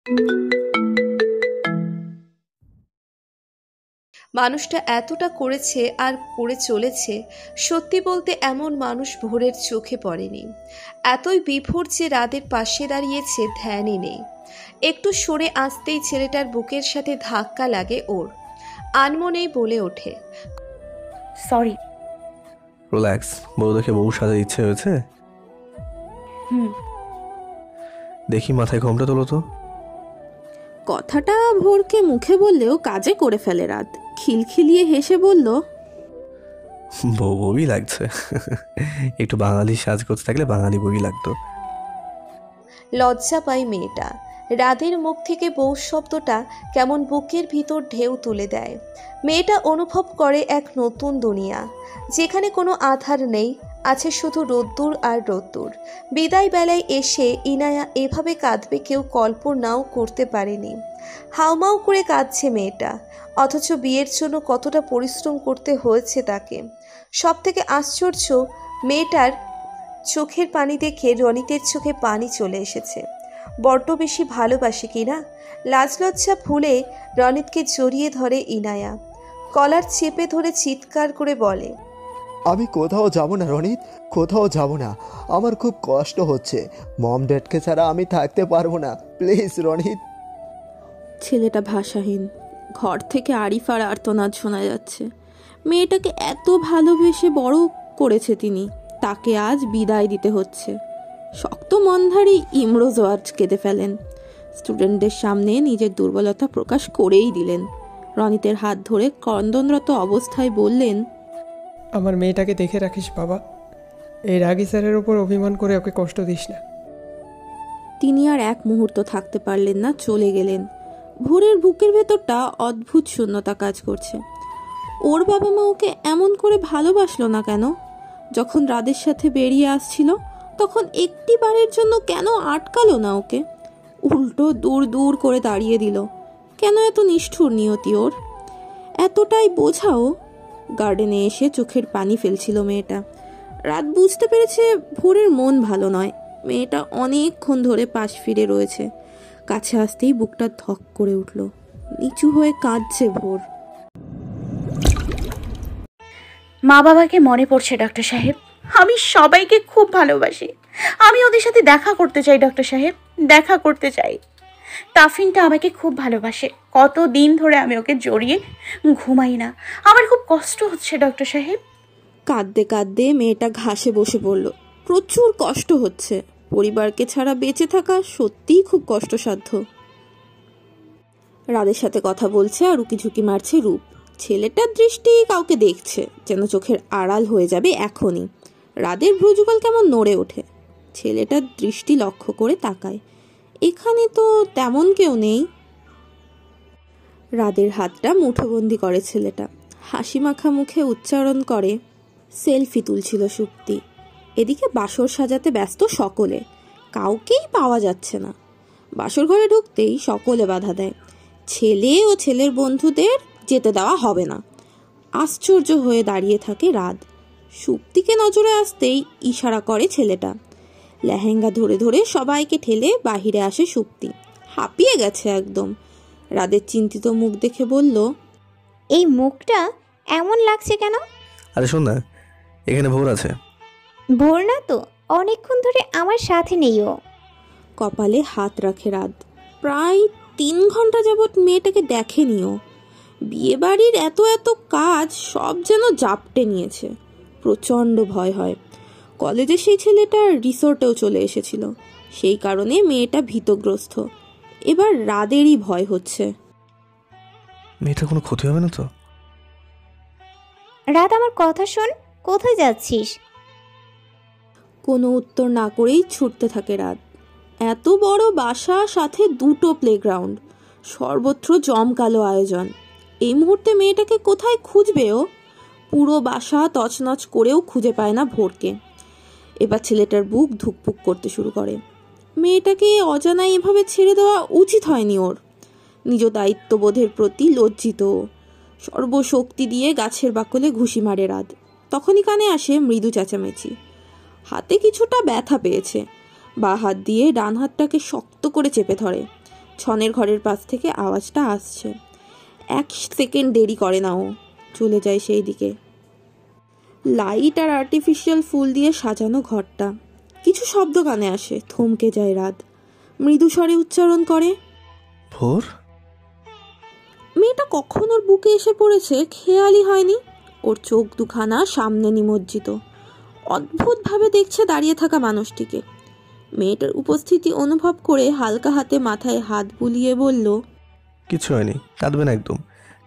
মানুষটা এতটা করেছে আর করে চলেছে, সত্যি বলতে এমন মানুষ ভোরের চোখে পড়েনি। এতই বিভোর যে রাদের পাশে দাঁড়িয়েছে ধ্যানই নেই। একটু সরে আসতেই ছেলেটার বুকের সাথে ধাক্কা লাগে ওর। আনমনেই বলে ওঠে, সরি। রিল্যাক্স। বউ দেখে বউ সাজার ইচ্ছে হয়েছে? হুম। দেখি মাথায় ঘোমটা তোলো তো। কথাটা ভোরকে মুখে বললেও কাজে করে ফেলে রাত। খিলখিলিয়ে হেসে বলল, বউ বউই লাগছে। একটু বাঙালি সাজ করতে থাকলে বাঙালি বউই লাগতো। লজ্জা পায় মেয়েটা। রাদের মুখ থেকে বউ শব্দটা কেমন বুকের ভিতর ঢেউ তুলে দেয়। মেয়েটা অনুভব করে এক নতুন দুনিয়া, যেখানে কোনো আধার নেই, আছে শুধু রোদ্দুর আর রোদ্দুর। বিদায় বেলায় এসে ইনায়া এভাবে কাঁদবে কেউ কল্পনাও করতে পারেনি। হাউমাউ করে কাঁদছে মেয়েটা, অথচ বিয়ের জন্য কতটা পরিশ্রম করতে হয়েছে তাকে। সব থেকে আশ্চর্য, মেয়েটার চোখের পানি দেখে রনিতের চোখে পানি চলে এসেছে। বড্ড বেশি ভালোবাসে কিনা। লাজলজ্জা ভুলে রনিতকে জড়িয়ে ধরে ইনায়া, কলার চেপে ধরে চিৎকার করে বলে, আমি কোথাও যাব না রনিত, কোথাও যাব না। আমার খুব কষ্ট হচ্ছে। মম ড্যাডকে ছাড়া আমি থাকতে পারবো না, প্লিজ রনিত। ছেলেটা ভাষাহীন। ঘর থেকে আরিফার আর্তনাদ শোনা যাচ্ছে। মেয়েটাকে এত ভালোবেসে বড় করেছে তিনি, তাকে আজ বিদায় দিতে হচ্ছে। শক্ত মনধারী ইমরোজ আজ কেঁদে ফেলেন। স্টুডেন্টদের সামনে নিজের দুর্বলতা প্রকাশ করেই দিলেন। রনিতের হাত ধরে ক্রন্দনরত অবস্থায় বললেন, আমার মেয়েটাকে দেখে রাখিস বাবা। এই রাগী স্যারের ওপর অভিমান করে ওকে কষ্ট দিস না। তিনি আর এক মুহূর্ত থাকতে পারলেন না, চলে গেলেন। ভোরের বুকের ভেতরটা অদ্ভুত শূন্যতা কাজ করছে। ওর বাবা মা ওকে এমন করে ভালোবাসলো না কেন? যখন রাদের সাথে বেরিয়ে আসছিল তখন একটি বারের জন্য কেন আটকালো না ওকে? উল্টো দূর দূর করে তাড়িয়ে দিল। কেন এত নিষ্ঠুর নিয়তি ওর? এতটাই বোঝাও। গার্ডেনে এসে চোখের পানি ফেলছিল মেয়েটা। রাত বুঝতে পেরেছে ভোরের মন ভালো নয়। মেয়েটা অনেকক্ষণ ধরে পাশ ফিরে রয়েছে। কাছে আসতেই বুকটা ধক করে উঠল। নিচু হয়ে কাঁদছে ভোর। মা বাবাকে মনে পড়ছে ডক্টর সাহেব। আমি সবাইকে খুব ভালোবাসি। আমি ওদের সাথে দেখা করতে চাই ডক্টর সাহেব, দেখা করতে চাই। তাফিনটা আমাকে খুব ভালোবাসে। কতদিন ধরে আমি ওকে জড়িয়ে ঘুমাই না। আমার খুব কষ্ট হচ্ছে ডক্টর সাহেব। কাঁদতে কাঁদতে মেয়েটা ঘাসে বসে পড়ল। প্রচুর কষ্ট হচ্ছে। পরিবারকে ছাড়া বেঁচে থাকা সত্যিই খুব কষ্টসাধ্য। রাদের সাথে কথা বলছে আর উকিঝুঁকি মারছে রূপ। ছেলেটার দৃষ্টি কাউকে দেখছে, যেন চোখের আড়াল হয়ে যাবে এখনই। রাদের ভ্রুযুগল কেমন নড়ে ওঠে। ছেলেটার দৃষ্টি লক্ষ্য করে তাকায়। এখানে তো তেমন কেউ নেই। রাদের হাতটা মুঠোবন্দি করে ছেলেটা। হাসি মাখা মুখে উচ্চারণ করে, সেলফি তুলছিল সুপ্তি। এদিকে বাসর সাজাতে ব্যস্ত সকলে। কাউকেই পাওয়া যাচ্ছে না। বাসর ঘরে ঢুকতেই সকলে বাধা দেয়। ছেলে ও ছেলের বন্ধুদের যেতে দেওয়া হবে না। আশ্চর্য হয়ে দাঁড়িয়ে থাকে রাত। সুপ্তিকে নজরে আসতেই ইশারা করে ছেলেটা। লেহেঙ্গা ধরে ধরে সবাইকে ঠেলে বাহিরে আসে সুপ্তি। হাঁপিয়ে গেছে একদম। রাদের চিন্তিত মুখ দেখে বলল, এই মুখটা এমন লাগছে কেন? আরে শোন না, এখানে ভোর আছে। ভোর না তো, অনেকক্ষণ ধরে আমার সাথে নেই ও। কপালে হাত রাখে রাত। প্রায় 3 ঘন্টা যাবৎ মেয়েটাকে দেখেনিও। বিয়ে বাড়ির এত এত কাজ সব যেন জাপটে নিয়েছে। প্রচণ্ড ভয় হয়। কলেজে সেই ছেলেটা রিসোর্টেও চলে এসেছিল। সেই কারণে মেয়েটা ভীতগ্রস্ত। এবার রাদেরই ভয় হচ্ছে। মেয়েটার কোনো ক্ষতি হবে না তো? রাত, আমার কথা শোন। কোথায় যাচ্ছিস? কোনো উত্তর না করেই ছুটতে থাকে রাত। এত বড় বাসা, সাথে 2টো প্লেগ্রাউন্ড, সর্বত্র জমকালো আয়োজন। এই মুহূর্তে মেয়েটাকে কোথায় খুঁজবে ও? পুরো বাসা তছনছ করেও খুঁজে পায় না ভোরকে। এবার ছেলেটার বুক ধুকপুক করতে শুরু করে। মেয়েটাকে অজানায় এভাবে ছেড়ে দেওয়া উচিত হয়নি ওর। নিজ দায়িত্ববোধের প্রতি লজ্জিত। সর্বশক্তি দিয়ে গাছের বাকলে ঘুষি মারে রাত। তখনই কানে আসে মৃদু চেঁচামেচি। হাতে কিছুটা ব্যথা পেয়েছে। বা হাত দিয়ে ডান হাতটাকে শক্ত করে চেপে ধরে। ছনের ঘরের পাশ থেকে আওয়াজটা আসছে। 1 সেকেন্ড দেরি করে না, ও চলে যায় সেই দিকে। লাইট আর আর্টিফিশিয়াল ফুল দিয়ে সাজানো ঘরটা। কিছু শব্দ কানে আসে, থমকে যায় রাত। মৃদু স্বরে উচ্চারণ করে, ভোর। মেয়েটা কখন ওর বুকে এসে পড়েছে খেয়ালই হয়নি। ওর চোখ দুখানা সামনে নিমজ্জিত, অদ্ভুতভাবে দেখছে দাঁড়িয়ে থাকা মানুষটিকে। মেয়েটার উপস্থিতি অনুভব করে হালকা হাতে মাথায় হাত বুলিয়ে বলল, কিছু হয়নি, কাঁদবে না একদম।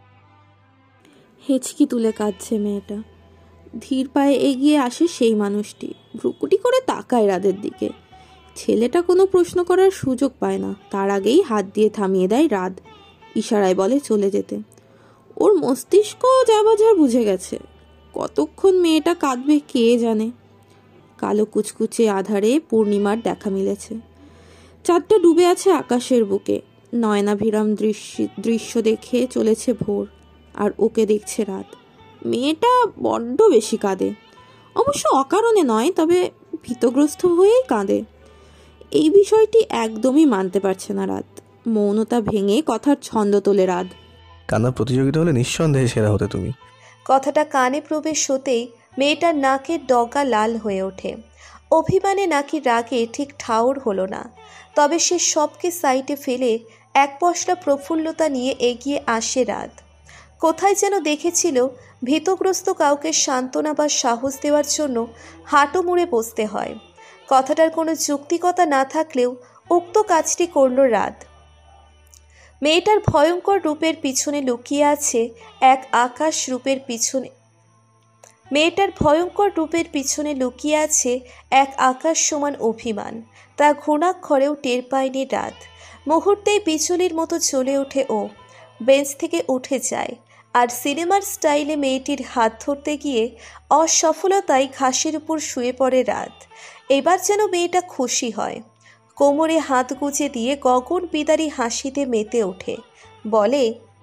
হেঁচকি তুলে কাঁদছে মেয়েটা। ধীর পায়ে এগিয়ে আসে সেই মানুষটি, ভ্রুকুটি করে তাকায় রাদের দিকে। ছেলেটা কোনো প্রশ্ন করার সুযোগ পায় না, তার আগেই হাত দিয়ে থামিয়ে দেয় রাত, ইশারায় বলে চলে যেতে। ওর মস্তিষ্ক যা বাজার বুঝে গেছে। কতক্ষণ মেয়েটা কাঁদবে কে জানে। কালো কুচকুচে আধারে পূর্ণিমার দেখা মিলেছে। চাঁদটা ডুবে আছে আকাশের বুকে। নয়নাভিরাম দৃশ্য দেখে চলেছে ভোর, আর ওকে দেখছে রাত। মেয়েটা বড্ড বেশি কাঁদে, অবশ্য অকারণে নয়, তবে ভীতগ্রস্ত হয়েই কাঁদে। এই বিষয়টি একদমই মানতে পারছে না রাত। মৌনতা ভেঙে কথার ছন্দ তোলে রাত, কান্নার প্রতিযোগিতা হলে নিঃসন্দেহে সেরা হতে তুমি। কথাটা কানে প্রবেশ হতেই মেয়েটার নাকের ডগা লাল হয়ে ওঠে। অভিমানে নাকি রাগে ঠিক ঠাউর হলো না, তবে সে সবকে সাইডে ফেলে এক পশলা প্রফুল্লতা নিয়ে এগিয়ে আসে রাত। কোথায় যেন দেখেছিল ভীতগ্রস্ত কাউকে সান্ত্বনা বা সাহস দেওয়ার জন্য হাঁটু মুড়ে বসতে হয়। কথাটার কোনো যৌক্তিকতা না থাকলেও উক্ত কাজটি করল রাত। মেয়েটার ভয়ঙ্কর রূপের পিছনে লুকিয়ে আছে এক আকাশ রূপের পিছনে মেয়েটার ভয়ঙ্কর রূপের পিছনে লুকিয়ে আছে এক আকাশ সমান অভিমান। তা ঘুণাক্ষরেও টের পায়নি রাত। মুহূর্তেই বিচুলির মতো চলে ওঠে ও, বেঞ্চ থেকে উঠে যায়, আর সিনেমার স্টাইলে মেয়েটির হাত ধরতে গিয়ে অসফলতায় ঘাসের উপর শুয়ে পড়ে রাত। এবার যেন মেয়েটা খুশি হয়, কোমরে হাত গুজে দিয়ে গগন বিদারী হাসিতে মেতে ওঠে, বলে,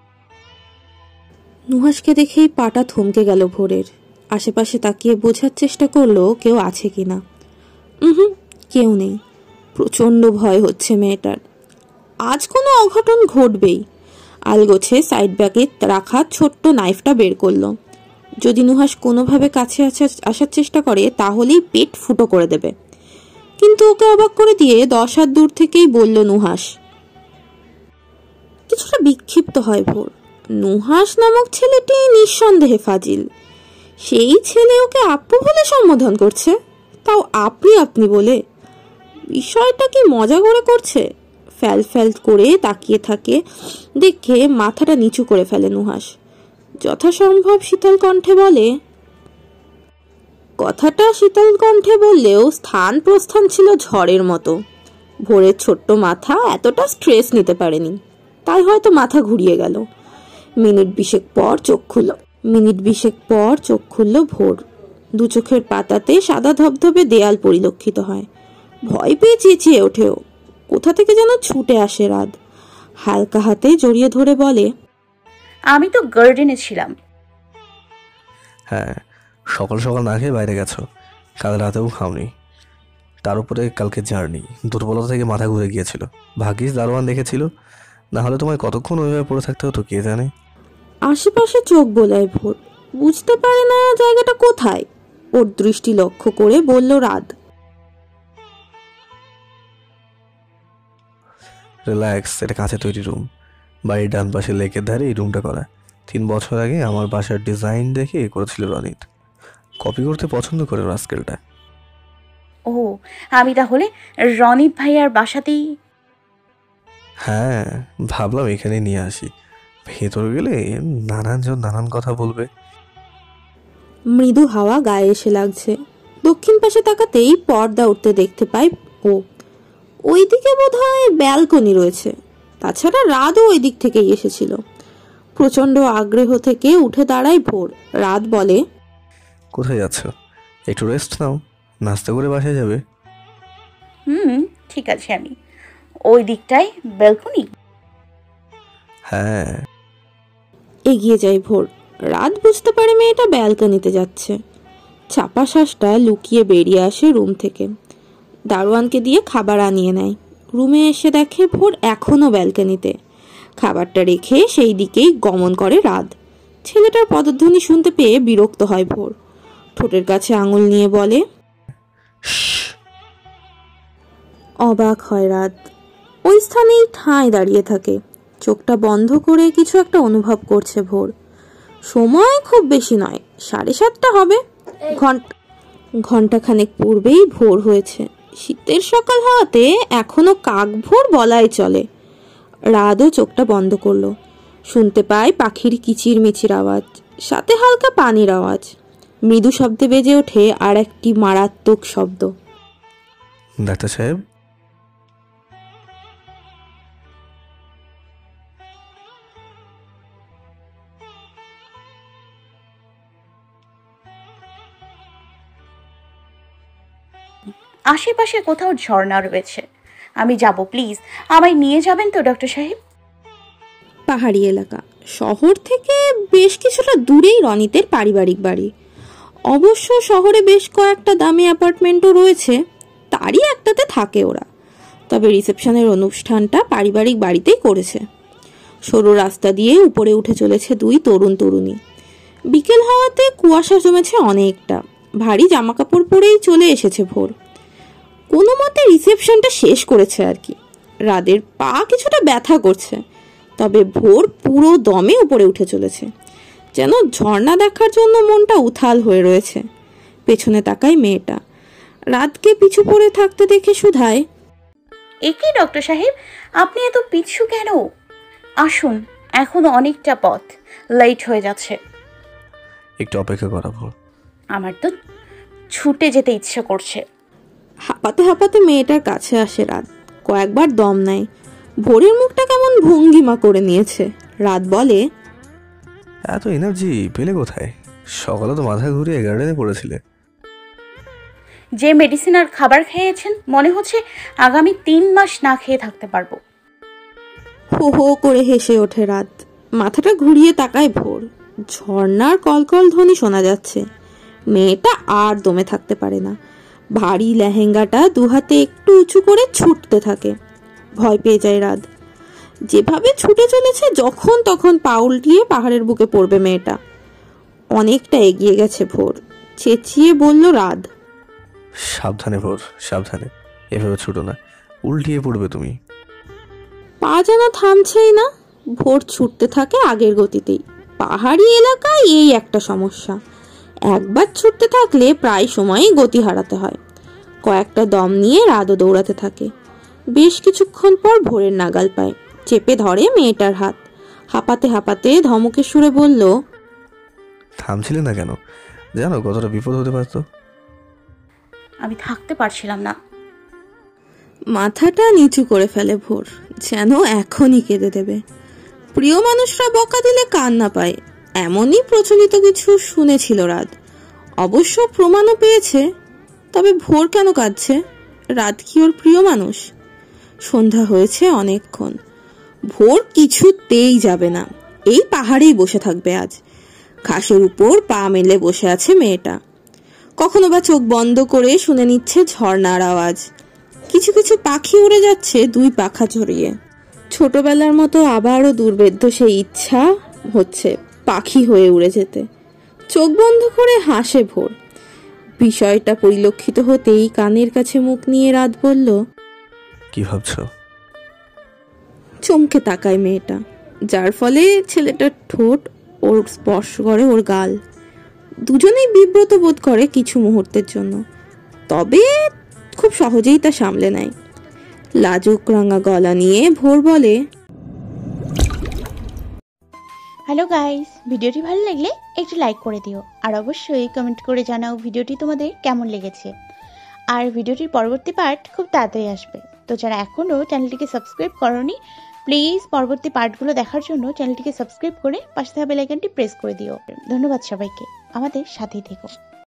নুহাসকে দেখেই পাটা থমকে গেল ভোরের। আশেপাশে তাকিয়ে বোঝার চেষ্টা করলো কেউ আছে কিনা। কেউ নেই। প্রচণ্ড ভয় হচ্ছে মেয়েটার। আজ কোনো অঘটন ঘটবেই। আলগোছে সাইড ব্যাগে রাখা ছোট্ট নাইফটা বের করলো। যদি নুহাস কোনোভাবে কাছে আসার চেষ্টা করে তাহলেই পেট ফুটো করে দেবে। কিন্তু ওকে অবাক করে দিয়ে 10 হাত দূর থেকেই বলল নুহাস। কিছুটা বিক্ষিপ্ত হয় ভোর। নুহাস নামক ছেলেটি নিঃসন্দেহে ফাজিল। সেই ছেলে ওকে আপু বলে সম্বোধন করছে, তাও আপনি বলে। বিষয়টা কি মজা করে করছে? ফ্যাল ফ্যাল করে তাকিয়ে থাকে দেখে মাথাটা নিচু করে ফেলে নুহাস। যথাসম্ভব শীতল কণ্ঠে বলে, কথাটা শীতল কণ্ঠে বললেও স্থান প্রস্থান ছিল ঝড়ের মতো। ভোরের ছোট্ট মাথা এতটা স্ট্রেস নিতে পারেনি, তাই হয়তো মাথা ঘুরিয়ে গেল। মিনিট বিশেক পর চোখ খুলল ভোর। দু চোখের পাতাতে সাদা ধবধবে দেয়াল পরিলক্ষিত হয়। ভয় পেয়ে চেঁচিয়ে ওঠেও। কোথা থেকে যেন ছুটে আসে রাত, হালকা হাতে জড়িয়ে ধরে বলে, আমি তো গার্ডেনে ছিলাম। হ্যাঁ, সকাল সকাল না খেয়ে বাইরে গেছো, কাল রাতেও খাওনি, তার উপরে কালকে জার্নি, দুর্বলতা থেকে মাথা ঘুরে গিয়েছিল। ভাগ্যিস দারোয়ান দেখেছিল, না হলে তোমায় কতক্ষণ ওইভাবে পড়ে থাকতে হতো কে জানে। আশেপাশে চোখ বোলায় ভোর, বুঝতে পারে না জায়গাটা কোথায়। ওর দৃষ্টি লক্ষ্য করে বলল রাত, রিল্যাক্স, এটা কাঁচে তৈরি রুম, বাড়ির ডান পাশে লেকের ধারে এই রুমটা করা। 3 বছর আগে আমার বাসার ডিজাইন দেখে করেছিল রনিত, কপি করতে পছন্দ করে রাস্কেলটা। ও, আমি তাহলে রনিত ভাইয়ার বাসাতেই। হ্যাঁ, ভাবলাম এখানে নিয়ে আসি, ভেতর গেলে নানানজন নানান কথা বলবে। মৃদু হাওয়া গায়ে এসে লাগছে। দক্ষিণ পাশে তাকাতেই পর্দা উঠতে দেখতে পায় ও। ওইদিকে বোধহয় ব্যালকনি রয়েছে। তাছাড়া রাতও ওই দিক থেকেই এসেছিল। প্রচন্ড আগ্রহ থেকে উঠে দাঁড়ায় ভোর। রাত বলে, কোথায় যাচ্ছ? একটু রেস্ট নাও, নাস্তা করে বাসায় যাবে। ঠিক আছে, আমি ওই দিকটায় ব্যালকনি। হ্যাঁ। এগিয়ে যায় ভোর। রাত বুঝতে পারে মেয়েটা ব্যালকনিতে যাচ্ছে। চাপা শ্বাসটা লুকিয়ে বেরিয়ে আসে রুম থেকে। দারোয়ানকে দিয়ে খাবার আনিয়ে নেয়। রুমে এসে দেখে ভোর এখনও ব্যালকনিতে। খাবারটা রেখে সেই দিকেই গমন করে রাত। ছেলেটার পদধ্বনি শুনতে পেয়ে বিরক্ত হয় ভোর। ঠোঁটের কাছে আঙুল নিয়ে বলে, অবাক হয় রাত। ওই স্থানেই ঠাঁই দাঁড়িয়ে থাকে। চোখটা বন্ধ করে কিছু একটা অনুভব করছে ভোর। সময় খুব বেশি নয়, 7:30 হবে। ঘন্টাখানেক পূর্বেই ভোর হয়েছে। শীতের সকাল হওয়াতে এখনো কাক ভোর বলাই চলে। রাতও চোখটা বন্ধ করলো। শুনতে পায় পাখির কিচিরমিচির আওয়াজ, সাথে হালকা পানির আওয়াজ। মৃদু শব্দে বেজে ওঠে আর একটি মারাত্মক শব্দ। ডাক্তার সাহেব, আশেপাশে কোথাও ঝর্ণা রয়েছে, আমি যাব, প্লিজ আমায় নিয়ে যাবেন তো ডক্টর সাহেব? পাহাড়ি এলাকা, শহর থেকে বেশ কিছুটা দূরেই রনিতের পারিবারিক বাড়ি। অবশ্য শহরে বেশ কয়েকটা দামি অ্যাপার্টমেন্টও রয়েছে, তারই একটাতে থাকে ওরা। তবে রিসেপশনের অনুষ্ঠানটা পারিবারিক বাড়িতেই করেছে। সরু রাস্তা দিয়ে উপরে উঠে চলেছে দুই তরুণ তরুণী। বিকেল হওয়াতে কুয়াশা জমেছে অনেকটা। ভারী জামাকাপড় পরেই চলে এসেছে ভোর। কোনো মতে রিসেপশনটা শেষ করেছে আর কি। রাদের পা কিছুটা ব্যথা করছে, তবে ভোর পুরো দমে উপরে উঠে চলেছে। যেন ঝর্ণা দেখার জন্য মনটা উথাল হয়ে রয়েছে। পেছনে তাকায় মেয়েটা। রাতকে পিছু পড়ে থাকতে দেখে শুধায়, একই ডক্টর সাহেব, আপনি এত পিছু কেন? আসুন, এখনো অনেকটা পথ, লেট হয়ে যাচ্ছে। একটু অপেক্ষা করাবো। আমার তো ছুটে যেতে ইচ্ছে করছে। হাঁপাতে হাঁপাতে মেয়েটার কাছে আসে রাত। কয়েকবার দম নেয়। ভোরের মুখটা কেমন ভঙ্গিমা করে নিয়েছে। রাত বলে, এত এনার্জি পেলে কোথায়? সকালে তো মাথা ঘুরিয়ে গার্ডেনে পড়েছিলে। যে মেডিসিন আর খাবার খেয়েছেন, মনে হচ্ছে আগামী 3 মাস না খেয়ে থাকতে পারবো। হো হো করে হেসে ওঠে রাত। মাথাটা ঘুরিয়ে তাকায় ভোর। ঝর্ণার কলকল ধ্বনি শোনা যাচ্ছে। মেয়েটা আর দমে থাকতে পারে না। ভারী লেহেঙ্গাটা দুহাতে একটু উঁচু করে ছুটতে থাকে। ভয় পেয়ে যায় রাত। যেভাবে ছুটে চলেছে, যখন তখন পা উল্টিয়ে পাহাড়ের বুকে পড়বে মেয়েটা। অনেকটা এগিয়ে গেছে ভোর। চেঁচিয়ে বলল রাত, সাবধানে ভোর, সাবধানে, এভাবে ছুটো না, উল্টিয়ে পড়বে তুমি। পা যেন থামছেই না। ভোর ছুটতে থাকে আগের গতিতেই। পাহাড়ি এলাকায় এই একটা সমস্যা, একবার ছুটতে থাকলে প্রায় সময়ই গতি হারাতে হয়। কয়েকটা দম নিয়ে রাতও দৌড়াতে থাকে। বেশ কিছুক্ষণ পর ভোরের নাগাল পায়। চেপে ধরে মেয়েটার হাত। হাঁপাতে হাঁপাতে ধমকের সুরে বলল, থামছিলে না কেন? জানো কতটা বিপদ হতে পারতো। আমি থাকতে পারছিলাম না। মাথাটা নিচু করে ফেলে ভোর, যেন এখনই কেঁদে দেবে। প্রিয় মানুষরা বকা দিলে কান্না পায়, এমনই প্রচলিত কিছু শুনেছিল রাত। অবশ্য প্রমাণও পেয়েছে। তবে ভোর কেন কাঁদছে? রাত কি ওর প্রিয় মানুষ? সন্ধ্যা হয়েছে অনেকক্ষণ। ভোর কিছুতেই যাবে না, এই পাহাড়েই বসে থাকবে আজ। ঘাসের উপর পা মেলে বসে আছে মেয়েটা। কখনো বা চোখ বন্ধ করে শুনে নিচ্ছে ঝর্ণার আওয়াজ। কিছু কিছু পাখি উড়ে যাচ্ছে দুই পাখা ছড়িয়ে। ছোটবেলার মতো আবারও দুর্বেদ্য সেই ইচ্ছা হচ্ছে পাখি হয়ে উড়ে যেতে। চোখ বন্ধ করে হাসে ভোর। বিষয়টা পরিলক্ষিত হতেই কানের কাছে মুখ নিয়ে রাত বলল, কি ভাবছো? চমকে তাকায় মেয়েটা, যার ফলে ছেলেটার ঠোঁট ওর স্পর্শ করে ওর গাল। দুজনেই বিব্রত বোধ করে কিছু মুহূর্তের জন্য, তবে খুব সহজেই তা সামলে নেয়। লাজুক রাঙা গলা নিয়ে ভোর বলে, হ্যালো গাইস, ভিডিওটি ভালো লাগলে একটু লাইক করে দিও, আর অবশ্যই কমেন্ট করে জানাও ভিডিওটি তোমাদের কেমন লেগেছে। আর ভিডিওটির পরবর্তী পার্ট খুব তাড়াতাড়ি আসবে, তো যারা এখনও চ্যানেলটিকে সাবস্ক্রাইব করোনি, প্লিজ পরবর্তী পার্টগুলো দেখার জন্য চ্যানেলটিকে সাবস্ক্রাইব করে পাশে থাকা বেল আইকনটি প্রেস করে দিও। ধন্যবাদ সবাইকে, আমাদের সাথেই থেকো।